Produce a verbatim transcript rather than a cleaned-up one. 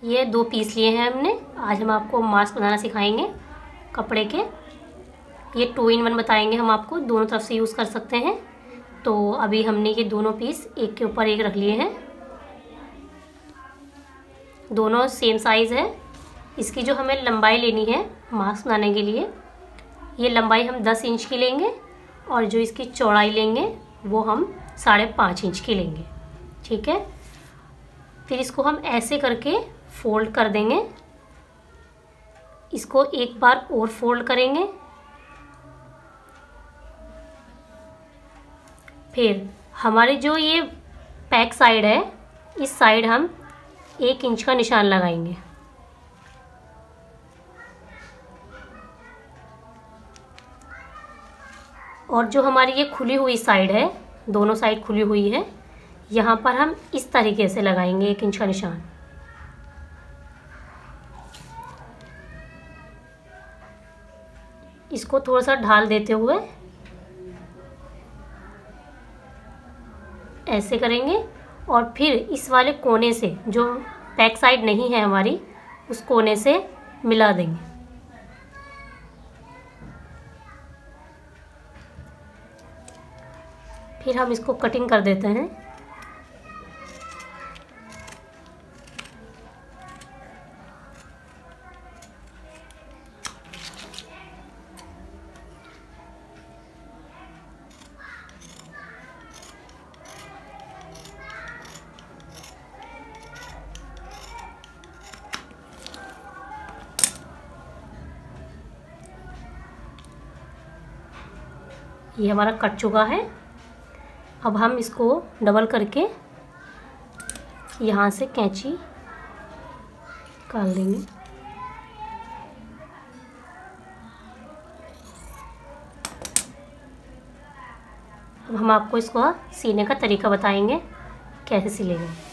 ये दो पीस लिए हैं हमने। आज हम आपको मास्क बनाना सिखाएंगे कपड़े के। ये टू इन वन बताएंगे हम आपको, दोनों तरफ से यूज़ कर सकते हैं। तो अभी हमने ये दोनों पीस एक के ऊपर एक रख लिए हैं। दोनों सेम साइज़ है। इसकी जो हमें लंबाई लेनी है मास्क बनाने के लिए, ये लंबाई हम दस इंच की लेंगे और जो इसकी चौड़ाई लेंगे वो हम साढ़े पाँच इंच की लेंगे। ठीक है। फिर इसको हम ऐसे करके फोल्ड कर देंगे। इसको एक बार और फोल्ड करेंगे। फिर हमारी जो ये बैक साइड है, इस साइड हम एक इंच का निशान लगाएंगे। और जो हमारी ये खुली हुई साइड है, दोनों साइड खुली हुई है, यहाँ पर हम इस तरीके से लगाएंगे एक इंच का निशान। इसको थोड़ा सा ढाल देते हुए ऐसे करेंगे और फिर इस वाले कोने से, जो बैक साइड नहीं है हमारी, उस कोने से मिला देंगे। फिर हम इसको कटिंग कर देते हैं। ये हमारा कट चुका है। अब हम इसको डबल करके यहाँ से कैंची निकाल देंगे। अब हम आपको इसको सीने का तरीका बताएंगे कैसे सिलेंगे।